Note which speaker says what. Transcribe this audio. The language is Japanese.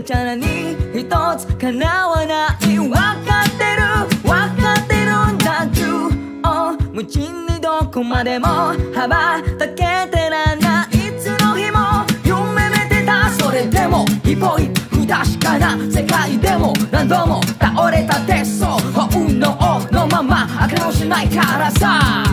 Speaker 1: ちゃなに一つ叶わない。わかってるんだと無尽にどこまでも羽ばたけてらないつの日も夢見てた。それでも一歩一歩不確かな世界でも何度も倒れた鉄層本能のまま明けもしないからさ。